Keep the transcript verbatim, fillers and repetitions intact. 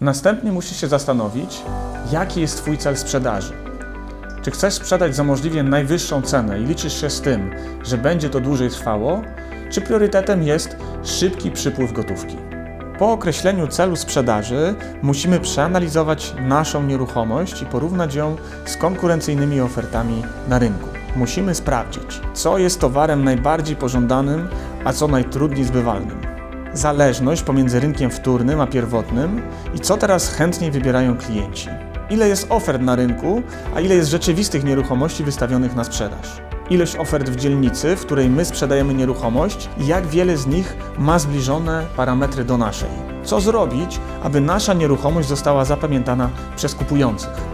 Następnie musisz się zastanowić, jaki jest Twój cel sprzedaży. Czy chcesz sprzedać za możliwie najwyższą cenę i liczysz się z tym, że będzie to dłużej trwało, czy priorytetem jest szybki przypływ gotówki? Po określeniu celu sprzedaży musimy przeanalizować naszą nieruchomość i porównać ją z konkurencyjnymi ofertami na rynku. Musimy sprawdzić, co jest towarem najbardziej pożądanym, a co najtrudniej zbywalnym. Zależność pomiędzy rynkiem wtórnym a pierwotnym i co teraz chętniej wybierają klienci. Ile jest ofert na rynku, a ile jest rzeczywistych nieruchomości wystawionych na sprzedaż. Ilość ofert w dzielnicy, w której my sprzedajemy nieruchomość i jak wiele z nich ma zbliżone parametry do naszej. Co zrobić, aby nasza nieruchomość została zapamiętana przez kupujących?